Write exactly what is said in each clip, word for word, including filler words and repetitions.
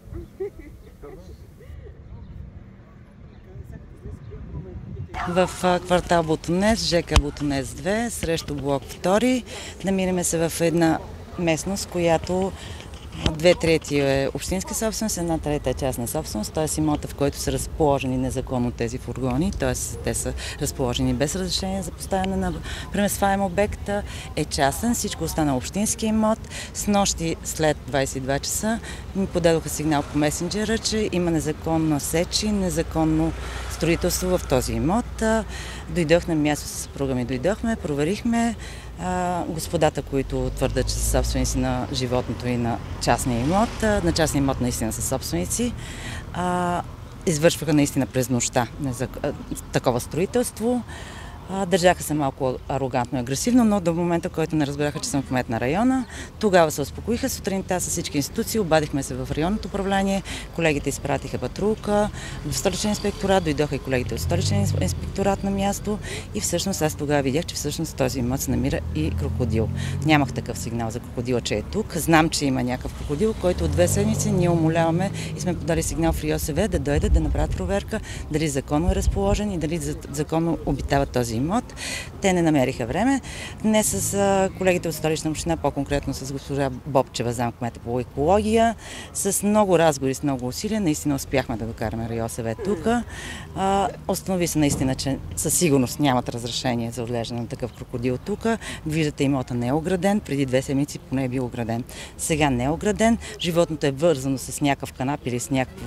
В квартал Ботунец, ЖК Ботунец две, срещу блок втори. Намираме се в една местност, която две трети е общинска собственост, една трета е частна собственост, т.е. имота, в който са разположени незаконно тези фургони, т.е. те са разположени без разрешение за поставяне на преместваем обект, е частен, всичко остана общински имот. С нощи след двадесет и два часа ми подадоха сигнал по месенджера, че има незаконно сечи, незаконно строителство в този имот. Дойдох на място с съпруга ми, дойдохме, проверихме. Господата, които твърдят, че са собственици на животното и на частния имот, на частния имот наистина са собственици, извършваха наистина през нощта такова строителство. Държаха се малко арогантно и агресивно, но до момента, в който не разбраха, че съм кмет на района, тогава се успокоиха. Сутринта с всички институции, обадихме се в районното управление, колегите изпратиха патрулка в столичен инспекторат, дойдоха и колегите от столичен инспекторат на място и всъщност аз тогава видях, че всъщност този имот се намира и крокодил. Нямах такъв сигнал за крокодила, че е тук. Знам, че има някакъв крокодил, който от две седмици ние умоляваме и сме подали сигнал в РИОСВ да дойдат да направят проверка дали законно е разположен и дали законно обитава този имот. Те не намериха време. Днес с колегите от Столична община, по-конкретно с госпожа Бобчева, замкмета по екология, с много разговори, с много усилия, наистина успяхме да докараме РИОСВ тук. Установи се наистина, че със сигурност нямат разрешение за отглеждане на такъв крокодил тук. Виждате, имота не е ограден, преди две седмици поне е бил ограден. Сега не е ограден, животното е вързано с някакъв канап или с някакъв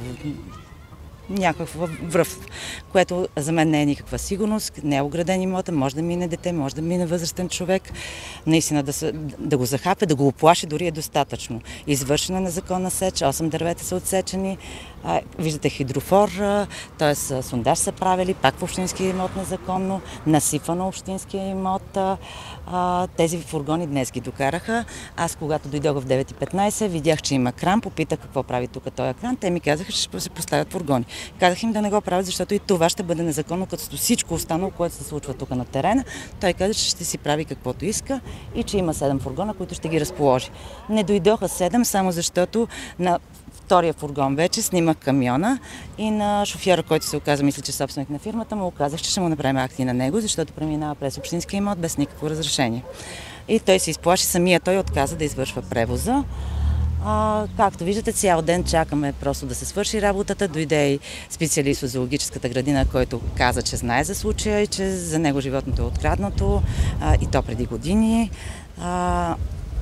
някаква връв, което за мен не е никаква сигурност, не е ограден имота, може да мине дете, може да мине възрастен човек, наистина да, се, да го захапе, да го оплаши, дори е достатъчно. Извършена незаконна сеч, осем дървета са отсечени, а, виждате хидрофор, т.е. сондаж са правили, пак в общинския имот незаконно, насипано общинския имот. А, тези фургони днес ги докараха. Аз, когато дойдох в девет и петнадесет, видях, че има кран, попитах какво прави тук този кран. Те ми казаха, че ще се поставят фургони. Казах им да не го правят, защото и това ще бъде незаконно, като всичко останало, което се случва тук на терена. Той каза, че ще си прави каквото иска и че има седем фургона, които ще ги разположи. Не дойдоха седем, само защото на втория фургон вече снимах камиона и на шофьора, който се оказа, мисля, че собственик на фирмата, му оказах, че ще му направим акти на него, защото преминава през общинския имот без никакво разрешение. И той се изплаши, самия той отказа да извършва превоза. А, както виждате, цял ден чакаме просто да се свърши работата. Дойде и специалист от зоологическата градина, който каза, че знае за случая и че за него животното е откраднато, а, и то преди години. А,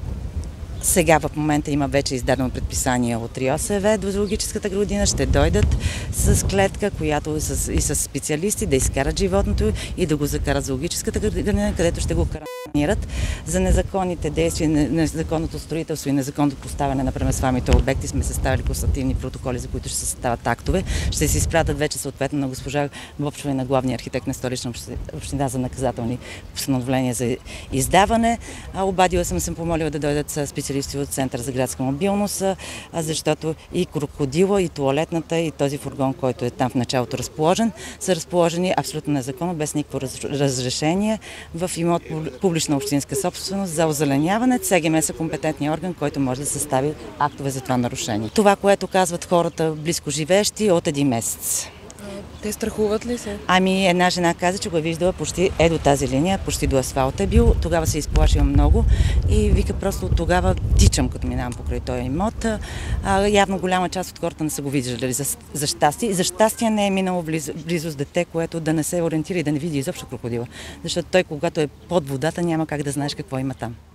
Сега в момента има вече издадено предписание от РИОСВ до зоологическата градина. Ще дойдат с клетка, която и с, и с специалисти да изкарат животното и да го закарат в зоологическата градина, където ще го карантинират за незаконните действия, незаконното строителство и незаконното поставяне на преместваемите обекти. Сме съставили констативни протоколи, за които ще се съставят актове. Ще се изпратят вече съответно на госпожа Бобчева и на главния архитект на Столична община за наказателни постановления за издаване. Обадила съм се, помолила да дойдат специалисти от Център за градска мобилност, защото и крокодила, и туалетната, и този фургон, който е там в началото разположен, са разположени абсолютно незаконно, без никакво разрешение в имот публична общинска собственост за озеленяване. ЦГМ са компетентният орган, който може да състави актове за това нарушение. Това, което казват хората близко живеещи от един месец. Те страхуват ли се? Ами една жена каза, че го е виждала почти е до тази линия, почти до асфалта е бил. Тогава се изплашила много и вика, просто от тогава тичам, като минавам покрай този имот. А, явно голяма част от хората не са го виждали за, за щастие. И за щастие не е минало близо, близо с дете, което да не се ориентира и да не види изобщо крокодила. Защото той, когато е под водата, няма как да знаеш какво има там.